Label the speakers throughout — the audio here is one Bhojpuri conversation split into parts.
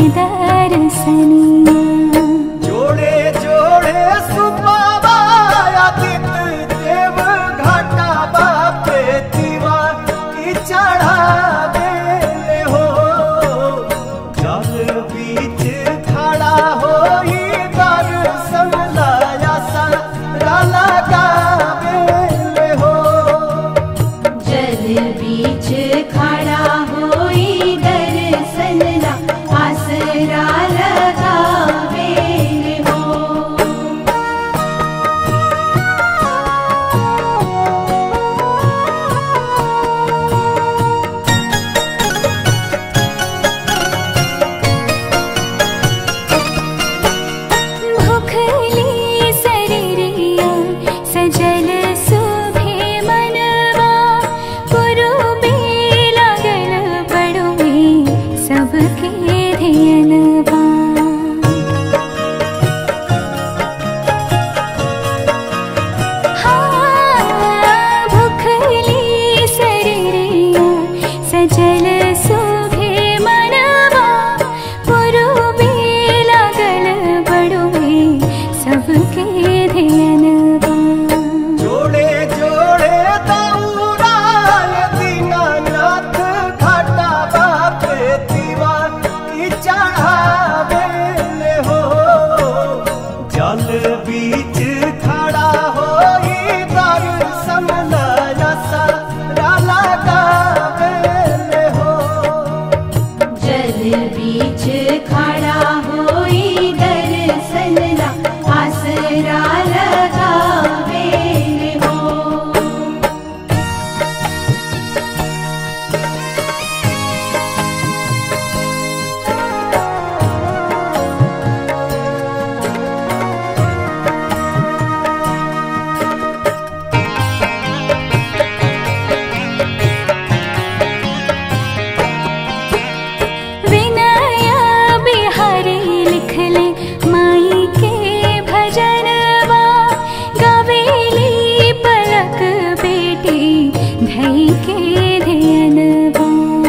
Speaker 1: दर्शनिया।
Speaker 2: जोड़े जोड़े सुबाबा आदित्य देव घाटा बापे दीवा की चढ़ावे हो। जल बीच खड़ा होई दर्शन लाया सारा लगावे हो।
Speaker 1: जल बीच खड़ा होई दर्शन ला आसरा लगावे हो। भूखली शरीरिया सजल सुभे मनवा। पुरुबे लागल बड़ुए सबके ध्यानवा। भूखली शरीरिया सजल सुभे मनवा। पुरुबे लागल बड़ुए सबके ध्यानवा।
Speaker 2: जोड़े जोड़े दौड़ाय दीनानाथ घाटा बापे दीवा की चढ़ावे हो। जल बीच खड़ा होई दर्शन लाया सारा लगावे हो।
Speaker 1: जल बीच खड़ा होई दर्शन ला आसरा लगावे हो। विनय बिहारी लिखले माई के भजनवा। गवेली पलक बेटी धई के ध्यानवा।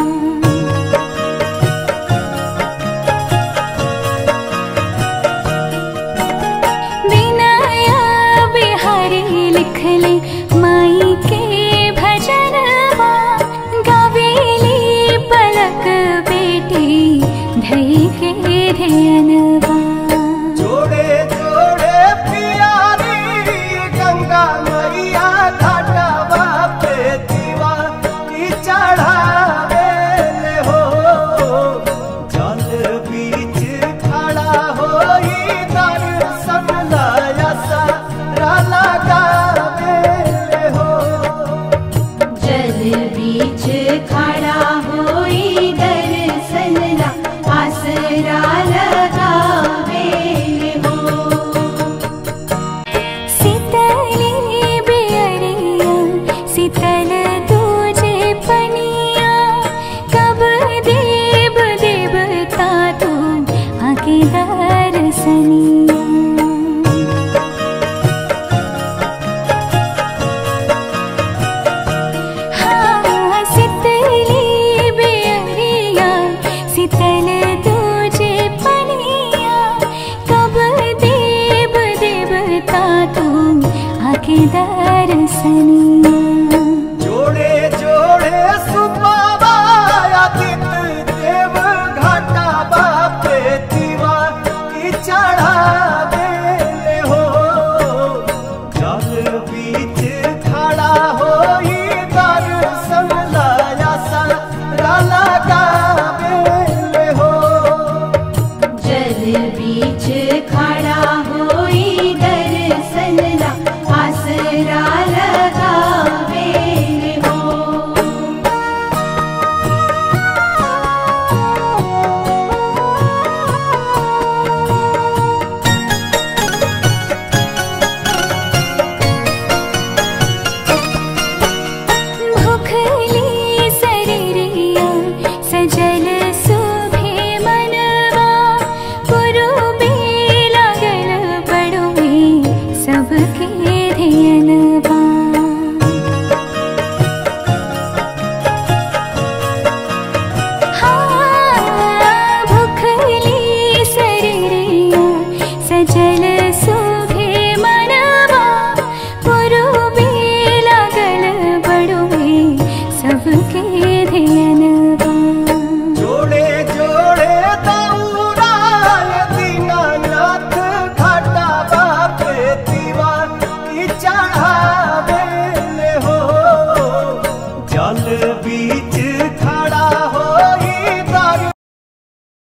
Speaker 1: विनय बिहारी लिखले माई के भजनवा। गवेली पलक बेटी धई के ध्यानवा।
Speaker 2: जोड़े जोड़े प्यारी गंगा मैया घाटा बापे दीवा की चढ़ावे हो। जल बीच खड़ा होई दर्शन लाया सारा लगावे हो।
Speaker 1: जल बीच खड़ा होई दर्शन ला आसरा लगावे हो। शीतली बेअरिया शीतल तुझे पनिया। कब देव देवता तू आके दर्शनिया। शीतली बेअरिया शीतल तुझे पनिया। कब देव देवता तू आके दर्शनिया।
Speaker 2: जोड़े जोड़े सुबाबा आदित्य देव घाटा बापे दीवा की चढ़ावे हो। जल बीच खड़ा होई दर्शन लाया सारा लगावे हो।
Speaker 1: जल बीच खड़ा होई दर्शन ला आसरा